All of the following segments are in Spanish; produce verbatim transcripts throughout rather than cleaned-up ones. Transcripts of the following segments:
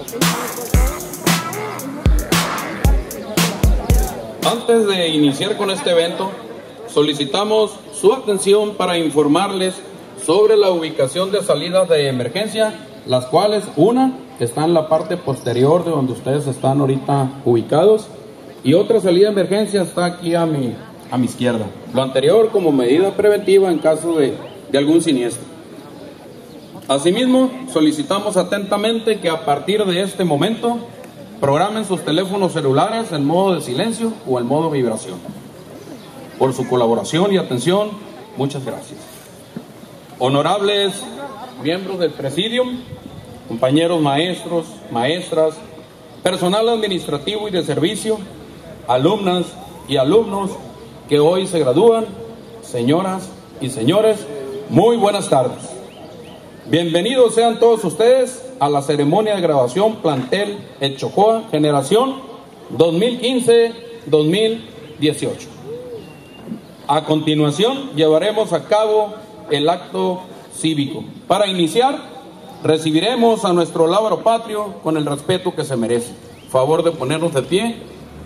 Antes de iniciar con este evento, solicitamos su atención para informarles sobre la ubicación de salidas de emergencia, las cuales, una, está en la parte posterior de donde ustedes están ahorita ubicados, y otra salida de emergencia está aquí a mi, a mi izquierda. Lo anterior como medida preventiva en caso de, de algún siniestro. Asimismo, solicitamos atentamente que a partir de este momento programen sus teléfonos celulares en modo de silencio o en modo vibración. Por su colaboración y atención, muchas gracias. Honorables miembros del Presidium, compañeros maestros, maestras, personal administrativo y de servicio, alumnas y alumnos que hoy se gradúan, señoras y señores, muy buenas tardes. Bienvenidos sean todos ustedes a la ceremonia de graduación plantel Echocoa Generación dos mil quince dos mil dieciocho. A continuación llevaremos a cabo el acto cívico. Para iniciar, recibiremos a nuestro lábaro patrio con el respeto que se merece. Favor de ponernos de pie.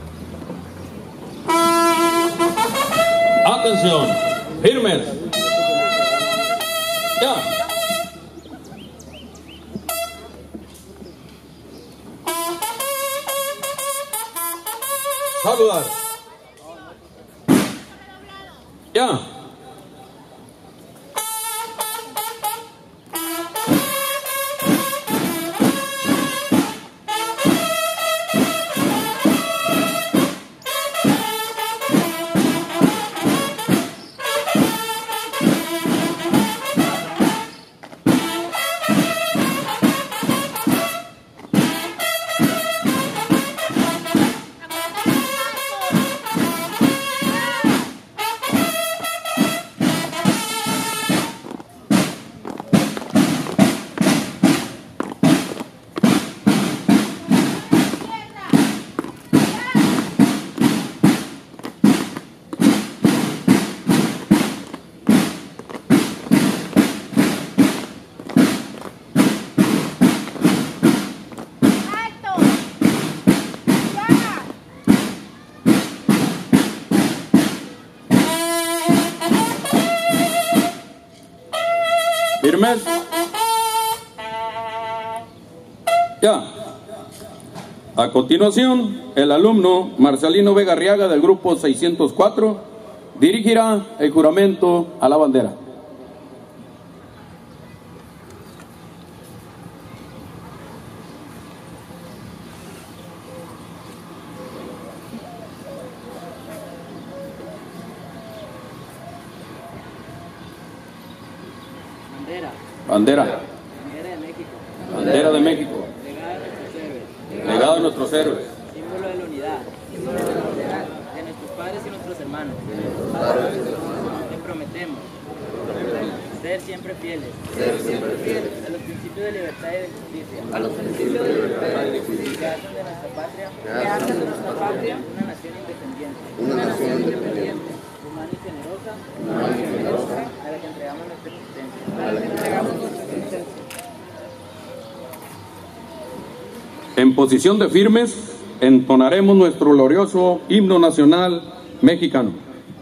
Atención, firmes. Ya. Saludar. Ya. ¿Firmes? Ya. A continuación, el alumno Marcelino Vega Arriaga del grupo seiscientos cuatro dirigirá el juramento a la bandera. Bandera. Bandera. Bandera de México. Bandera de México. Legado de nuestros héroes. Legado de nuestros héroes. Símbolo de la unidad. Símbolo de la unidad. De nuestros padres y nuestros hermanos. Te prometemos. Ser siempre fieles. Ser siempre fieles. A los principios de libertad y de justicia. A los principios de libertad y de justicia. Que hacen de nuestra patria. Que hacen de nuestra patria. Una nación independiente. Una nación independiente. Humana y generosa. Humana y generosa. A la que entregamos nuestra existencia. A la que entregamos nuestra existencia. En posición de firmes, entonaremos nuestro glorioso himno nacional mexicano.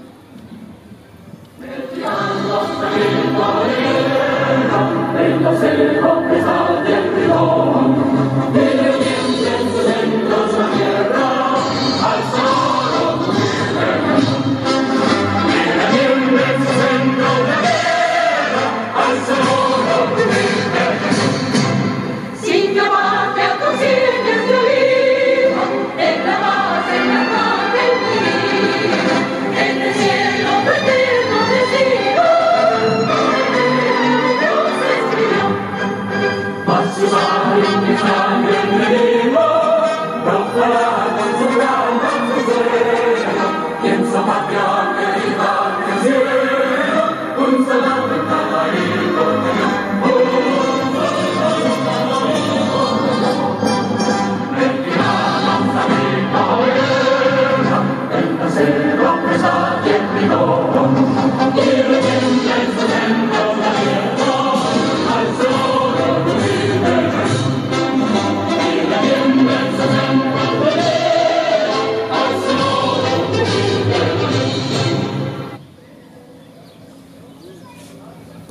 Sin llamarte a tus sienes de oliva, en la base, en la paz del divino, en el cielo eterno decido, Dios escribió. Por su sangre y mi sangre enemigo, proclamar con su gran consuelo, y en su patria querida del cielo, un soldado en cada hijo de Dios.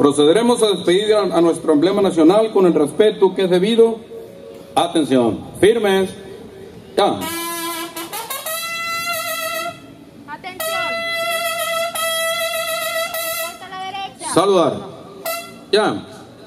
Procederemos a despedir a, a nuestro emblema nacional con el respeto que es debido. Atención, firmes, ya. Atención. Respuesta a la derecha. Saludar, ya.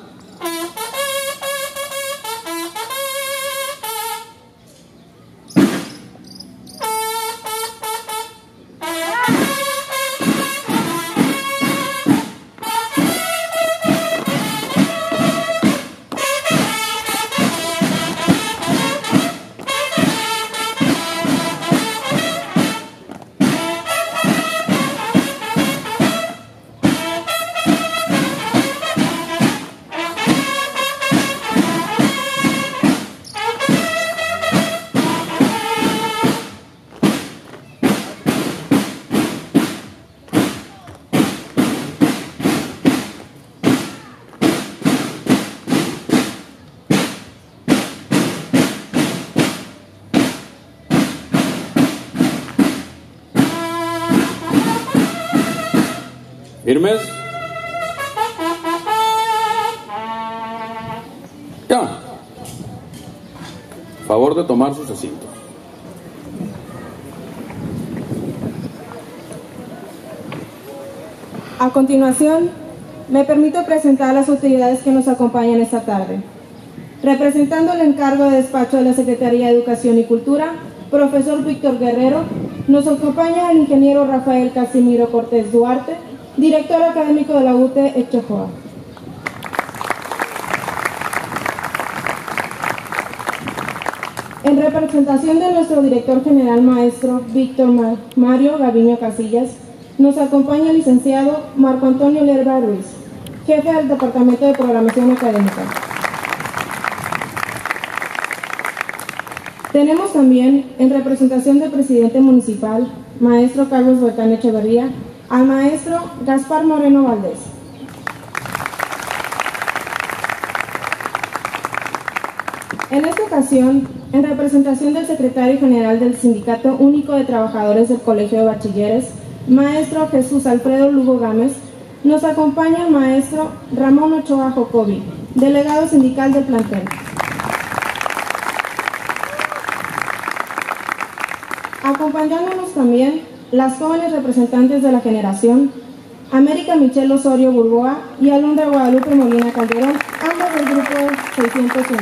¿Firmes? Ya. Favor de tomar sus asientos. A continuación, me permito presentar a las autoridades que nos acompañan esta tarde. Representando el encargo de despacho de la Secretaría de Educación y Cultura, profesor Víctor Guerrero, nos acompaña el ingeniero Rafael Casimiro Cortés Duarte, director académico de la U T E Chojoa. En representación de nuestro director general maestro Víctor Mario Gaviño Casillas, nos acompaña el licenciado Marco Antonio Lerba Ruiz, jefe del Departamento de Programación Académica. Tenemos también, en representación del presidente municipal, maestro Carlos Huertán Echeverría, al maestro Gaspar Moreno Valdés. En esta ocasión, en representación del secretario general del Sindicato Único de Trabajadores del Colegio de Bachilleres, maestro Jesús Alfredo Lugo Gámez, nos acompaña el maestro Ramón Ochoa Jocobi, delegado sindical del plantel. Acompañándonos también las jóvenes representantes de la generación, América Michelle Osorio Burboa y Alondra Guadalupe Molina Calderón, ambas del grupo seiscientos uno.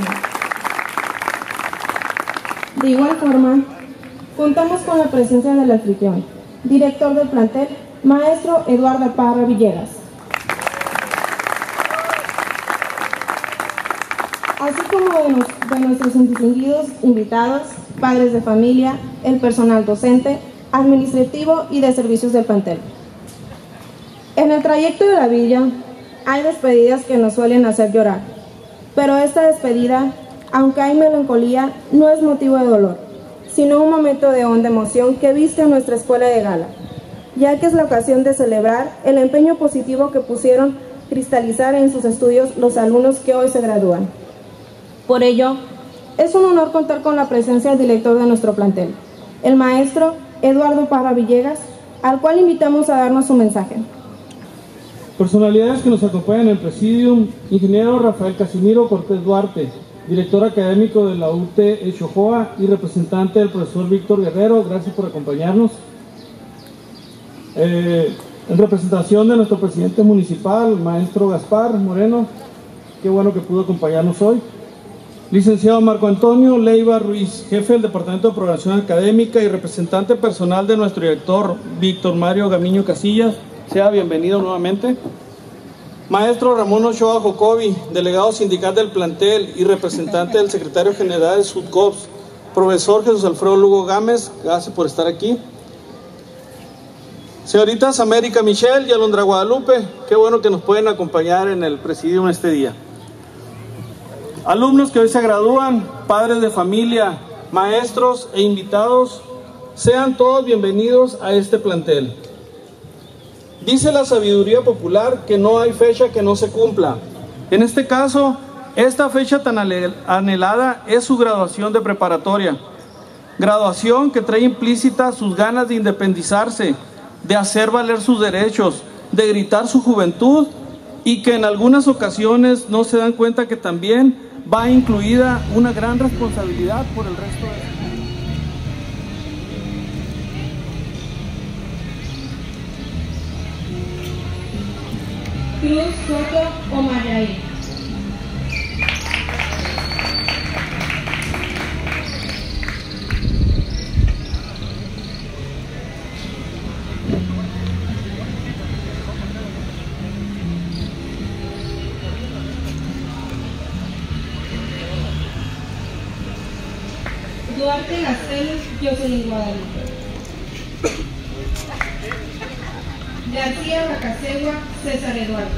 De igual forma, contamos con la presencia del anfitrión, director del plantel, maestro Eduardo Parra Villegas. Así como de, nos, de nuestros distinguidos invitados, padres de familia, el personal docente, administrativo y de servicios del plantel. En el trayecto de la villa hay despedidas que nos suelen hacer llorar, pero esta despedida, aunque hay melancolía, no es motivo de dolor, sino un momento de honda emoción que viste en nuestra escuela de gala, ya que es la ocasión de celebrar el empeño positivo que pusieron cristalizar en sus estudios los alumnos que hoy se gradúan. Por ello, es un honor contar con la presencia del director de nuestro plantel, el maestro Eduardo Parra Villegas, al cual invitamos a darnos su mensaje. Personalidades que nos acompañan en el presidium: ingeniero Rafael Casimiro Cortés Duarte, director académico de la U T E Chojoa y representante del profesor Víctor Guerrero, gracias por acompañarnos. Eh, en representación de nuestro presidente municipal, maestro Gaspar Moreno, qué bueno que pudo acompañarnos hoy. Licenciado Marco Antonio Leiva Ruiz, jefe del Departamento de Programación Académica y representante personal de nuestro director Víctor Mario Gamiño Casillas, sea bienvenido nuevamente. Maestro Ramón Ochoa Jocobi, delegado sindical del plantel y representante del secretario general del SUDCOPS, profesor Jesús Alfredo Lugo Gámez, gracias por estar aquí. Señoritas América Michelle y Alondra Guadalupe, qué bueno que nos pueden acompañar en el presidium este día. Alumnos que hoy se gradúan, padres de familia, maestros e invitados, sean todos bienvenidos a este plantel. Dice la sabiduría popular que no hay fecha que no se cumpla. En este caso, esta fecha tan anhelada es su graduación de preparatoria. Graduación que trae implícita sus ganas de independizarse, de hacer valer sus derechos, de gritar su juventud y que en algunas ocasiones no se dan cuenta que también va incluida una gran responsabilidad por el resto de... Cruz Soto Omayaí. Duarte Gacel Jocelyn Guadalupe. García Bacasegua César Eduardo.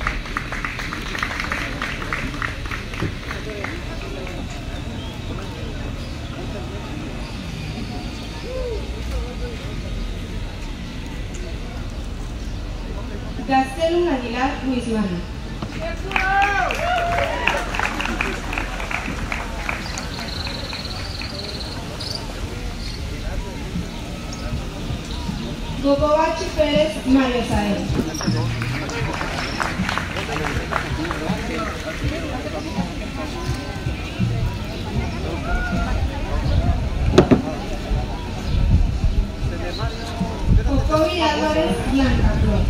Gastelum Aguilar Luis Manuel. Gogobachi Pérez Mario Sael. Jocobi Álvarez Blanca Flor.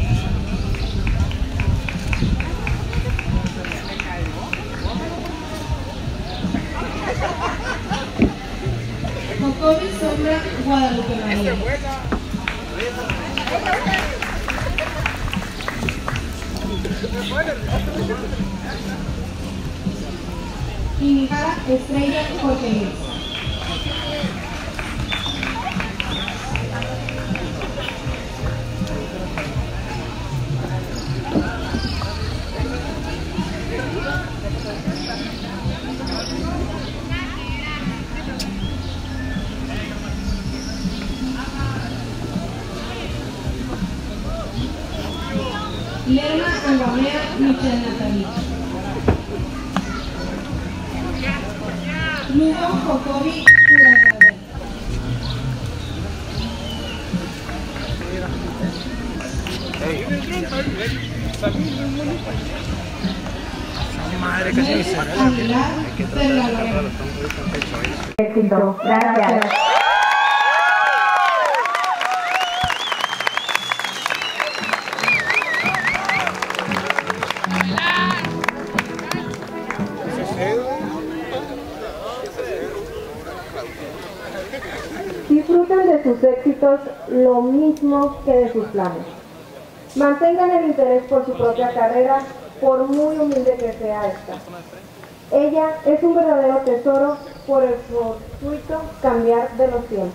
Jocobi Sombra Guadalupe María. Inijara Estrella Jorge Luis. Lerma Angomea Michelle Natalie. Lugo Jocobi Curazabel. Madre, casi me sale. Aguilar Perla Lorena. Éxito. Gracias. Disfruten de sus éxitos lo mismo que de sus planes. Mantengan el interés por su propia carrera, por muy humilde que sea esta. Ella es un verdadero tesoro por el fortuito cambiar de los tiempos.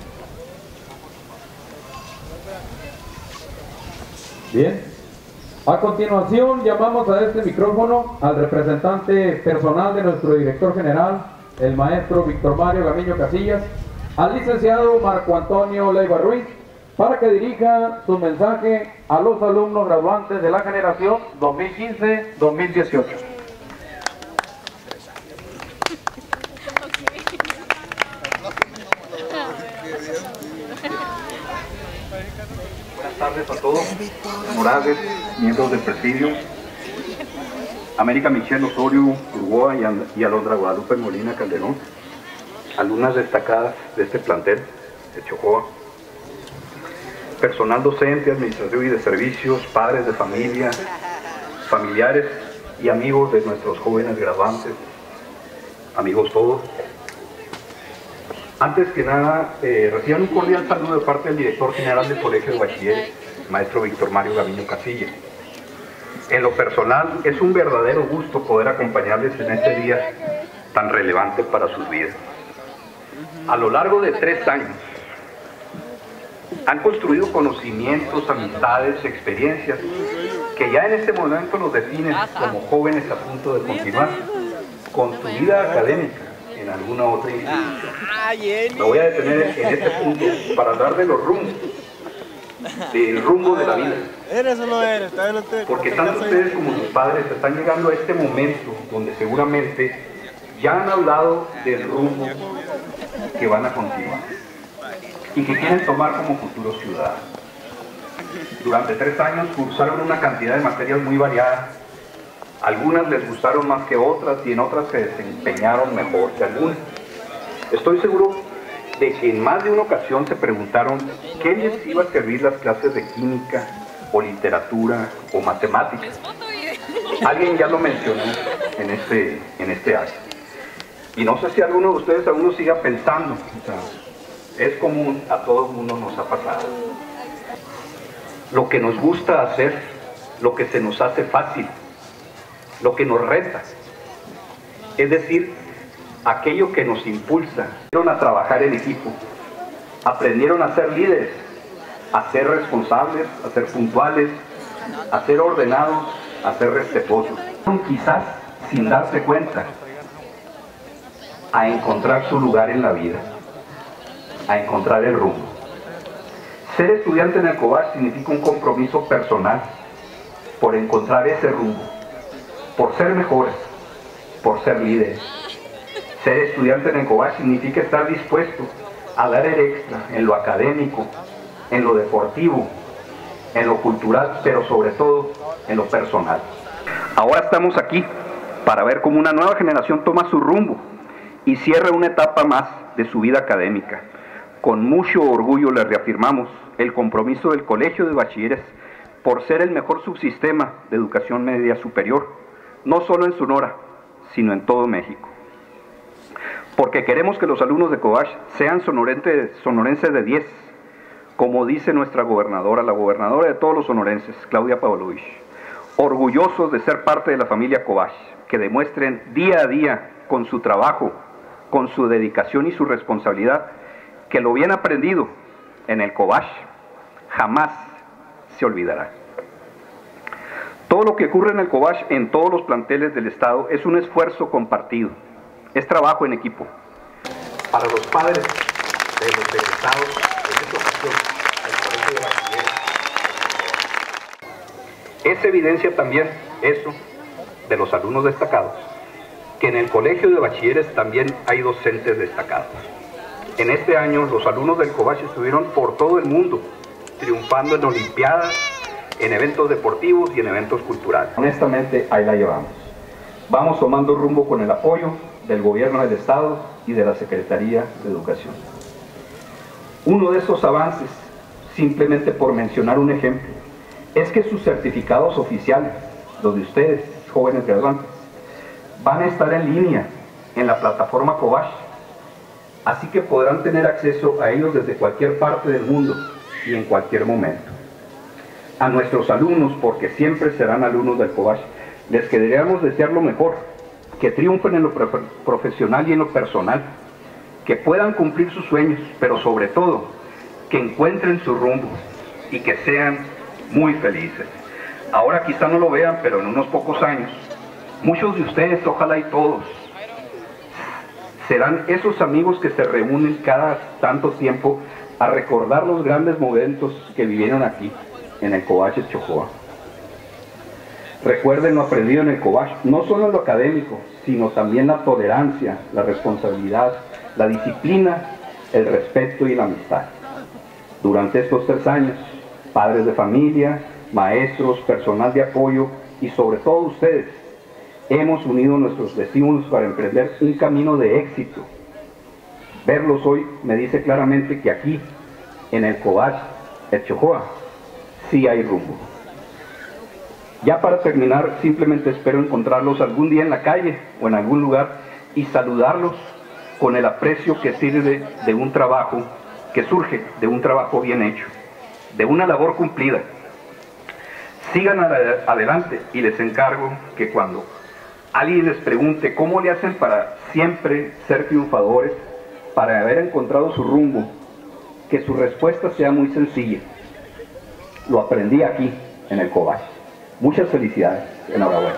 Bien. A continuación llamamos a este micrófono al representante personal de nuestro director general, el maestro Víctor Mario Gamiño Casillas, al licenciado Marco Antonio Leiva Ruiz, para que dirija su mensaje a los alumnos graduantes de la generación dos mil quince dos mil dieciocho. Buenas tardes a todos, Morales, miembros del presidio, América Michelle Osorio Uruguay y Alondra Guadalupe Molina Calderón, alumnas destacadas de este plantel de Chocoa, personal docente, administrativo y de servicios, padres de familia, familiares y amigos de nuestros jóvenes graduantes, amigos todos. Antes que nada, eh, reciban un cordial saludo de parte del director general del Colegio de Bachilleres, maestro Víctor Mario Gamiño Casillas. En lo personal, es un verdadero gusto poder acompañarles en este día tan relevante para sus vidas. A lo largo de tres años, han construido conocimientos, amistades, experiencias que ya en este momento los definen como jóvenes a punto de continuar con su vida académica en alguna otra institución. Me voy a detener en este punto para hablar de los rumbos, del rumbo de la vida. Porque tanto ustedes como sus padres están llegando a este momento donde seguramente ya han hablado del rumbo que van a continuar y que quieren tomar como futuros ciudadanos. Durante tres años cursaron una cantidad de materias muy variadas Algunas les gustaron más que otras y en otras se desempeñaron mejor que algunas. Estoy seguro de que en más de una ocasión se preguntaron qué les iba a servir las clases de química o literatura o matemáticas. Alguien ya lo mencionó en este, en este acto. Y no sé si alguno de ustedes aún lo siga pensando. O sea, es común, a todo el mundo nos ha pasado. Lo que nos gusta hacer, lo que se nos hace fácil, lo que nos reta, es decir, aquello que nos impulsa. Aprendieron a trabajar en equipo, aprendieron a ser líderes, a ser responsables, a ser puntuales, a ser ordenados, a ser respetuosos. Quizás sin darse cuenta, a encontrar su lugar en la vida, a encontrar el rumbo. Ser estudiante en el Cobach significa un compromiso personal por encontrar ese rumbo, por ser mejores, por ser líderes. Ser estudiante en el Cobach significa estar dispuesto a dar el extra en lo académico, en lo deportivo, en lo cultural, pero sobre todo en lo personal. Ahora estamos aquí para ver cómo una nueva generación toma su rumbo y cierra una etapa más de su vida académica. Con mucho orgullo les reafirmamos el compromiso del Colegio de Bachilleres por ser el mejor subsistema de educación media superior, no solo en Sonora, sino en todo México. Porque queremos que los alumnos de Cobach sean sonorenses, sonorenses de diez, como dice nuestra gobernadora, la gobernadora de todos los sonorenses, Claudia Pavlovich, orgullosos de ser parte de la familia Cobach, que demuestren día a día con su trabajo, con su dedicación y su responsabilidad, que lo bien aprendido en el Cobach jamás se olvidará. Todo lo que ocurre en el Cobach, en todos los planteles del Estado, es un esfuerzo compartido, es trabajo en equipo. Para los padres de los egresados, en esta ocasión, el Colegio de Bachilleres, es evidencia también eso de los alumnos destacados, que en el Colegio de Bachilleres también hay docentes destacados. En este año los alumnos del Cobach estuvieron por todo el mundo, triunfando en olimpiadas, en eventos deportivos y en eventos culturales. Honestamente, ahí la llevamos. Vamos tomando rumbo con el apoyo del Gobierno del Estado y de la Secretaría de Educación. Uno de esos avances, simplemente por mencionar un ejemplo, es que sus certificados oficiales, los de ustedes, jóvenes graduantes, van a estar en línea en la plataforma Cobach, así que podrán tener acceso a ellos desde cualquier parte del mundo y en cualquier momento. A nuestros alumnos, porque siempre serán alumnos del Cobach, les queremos desear lo mejor, que triunfen en lo profesional y en lo personal, que puedan cumplir sus sueños, pero sobre todo, que encuentren su rumbo y que sean muy felices. Ahora quizá no lo vean, pero en unos pocos años, muchos de ustedes, ojalá y todos, serán esos amigos que se reúnen cada tanto tiempo a recordar los grandes momentos que vivieron aquí, en el Cobach de Chojoa. Recuerden lo aprendido en el Cobach, no solo en lo académico, sino también la tolerancia, la responsabilidad, la disciplina, el respeto y la amistad. Durante estos tres años, padres de familia, maestros, personal de apoyo y sobre todo ustedes, hemos unido nuestros destinos para emprender un camino de éxito. Verlos hoy me dice claramente que aquí, en el Cobach de Chojoa, sí hay rumbo. Ya para terminar, simplemente espero encontrarlos algún día en la calle o en algún lugar y saludarlos con el aprecio que sirve de un trabajo, que surge de un trabajo bien hecho, de una labor cumplida. Sigan adelante y les encargo que cuando alguien les pregunte cómo le hacen para siempre ser triunfadores, para haber encontrado su rumbo, que su respuesta sea muy sencilla. Lo aprendí aquí, en el Cobach. Muchas felicidades. Enhorabuena.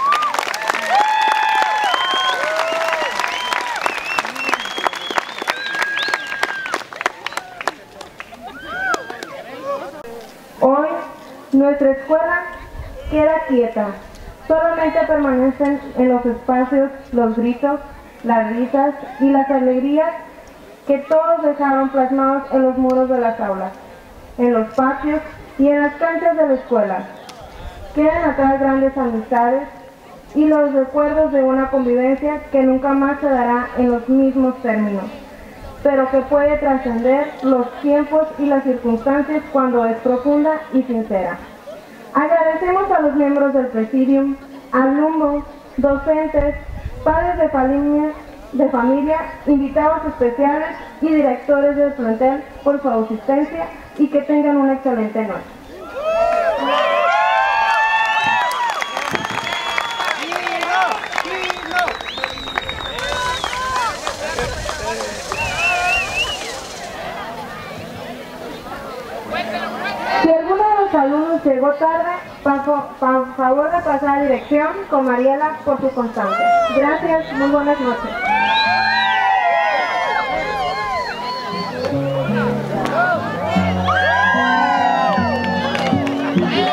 Hoy, nuestra escuela queda quieta. Solamente permanecen en los espacios los gritos, las risas y las alegrías que todos dejaron plasmados en los muros de las aulas, en los patios y en las canchas de la escuela. Quedan atrás grandes amistades, y los recuerdos de una convivencia que nunca más se dará en los mismos términos, pero que puede trascender los tiempos y las circunstancias cuando es profunda y sincera. Agradecemos a los miembros del Presidium, alumnos, docentes, padres de familia, de familia, invitados especiales y directores del plantel por su asistencia y que tengan una excelente noche. Si alguno de los alumnos llegó tarde, por favor de pasar a dirección con Mariela por su constancia. Gracias, muy buenas noches. ¡Eh!